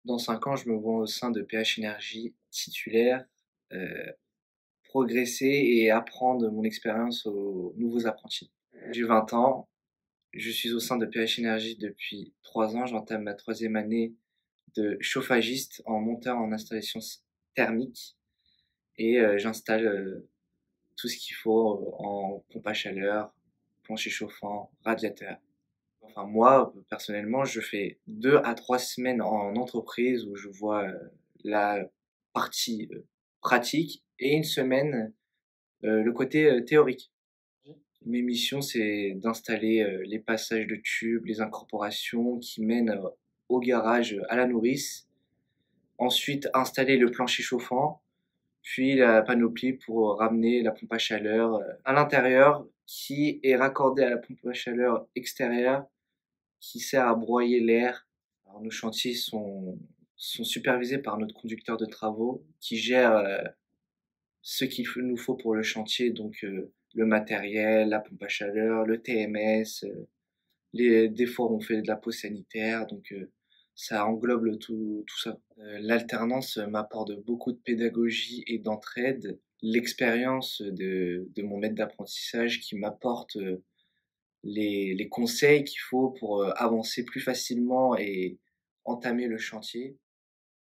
Dans 5 ans, je me vois au sein de PH Énergie titulaire, heu, progresser et apprendre mon expérience aux nouveaux apprentis. J'ai 20 ans, je suis au sein de PH Énergie depuis 3 ans, j'entame ma troisième année de chauffagiste en monteur en installation thermique et j'installe, tout ce qu'il faut en pompe à chaleur, plancher chauffant, radiateur. Enfin moi, personnellement, je fais 2 à 3 semaines en entreprise où je vois, la partie, pratique et une semaine, le côté, théorique. Mes missions, c'est d'installer, les passages de tubes, les incorporations qui mènent, au garage, à la nourrice. Ensuite, installer le plancher chauffant, puis la panoplie pour ramener la pompe à chaleur, à l'intérieur qui est raccordée à la pompe à chaleur extérieure qui sert à broyer l'air. Alors nos chantiers sont supervisés par notre conducteur de travaux qui gère, ce nous faut pour le chantier, donc le matériel, la pompe à chaleur, le TMS, des fois on fait de la pause sanitaire, donc ça englobe tout ça. L'alternance m'apporte beaucoup de pédagogie et d'entraide. L'expérience de mon maître d'apprentissage qui m'apporte, les conseils qu'il faut pour, avancer plus facilement et entamer le chantier.